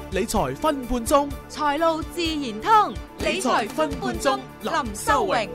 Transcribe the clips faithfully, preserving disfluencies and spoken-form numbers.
理財分半鐘， 財路自然通， 理財分半鐘，林修榮。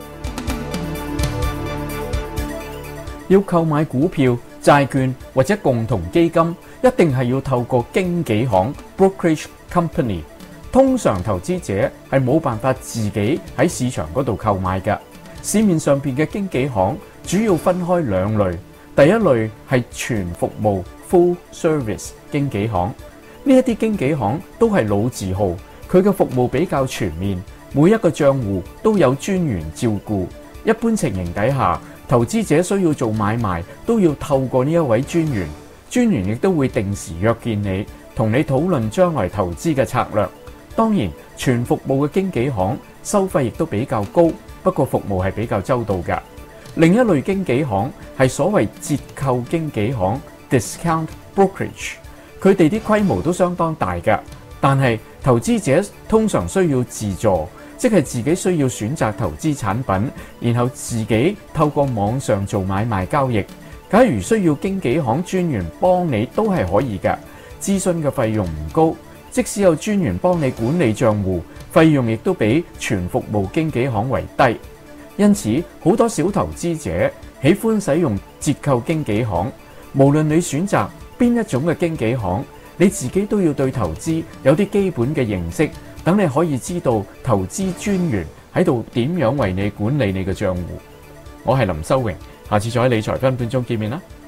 要購買股票、債券或者共同基金，一定係要透過經紀行 （brokerage company）。通常投資者係冇辦法自己喺市場嗰度購買嘅。市面上邊嘅經紀行主要分開兩類，第一類係全服務 （full service） 經紀行。呢一啲經紀行都係老字號，佢嘅服務比較全面，每一個賬戶都有專員照顧。一般情形底下，投資者需要做買賣都要透過呢一位專員，專員亦都會定時約見你，同你討論將來投資嘅策略。當然，全服務嘅經紀行收費亦都比較高，不過服務係比較周到㗎。另一類經紀行係所謂折扣經紀行 （discount brokerage），佢哋啲規模都相當大㗎，但係投資者通常需要自助。即係自己需要選擇投資產品，然後自己透過網上做買賣交易。假如需要經紀行專員幫你，都係可以嘅。諮詢嘅費用唔高，即使有專員幫你管理賬戶，費用亦都比全服務經紀行為低。因此，好多小投資者喜歡使用折扣經紀行。無論你選擇邊一種嘅經紀行，你自己都要對投資有啲基本嘅認識。等你可以知道投資專員喺度點樣為你管理你嘅賬戶。我係林修榮，下次再喺理財分半鐘見面啦。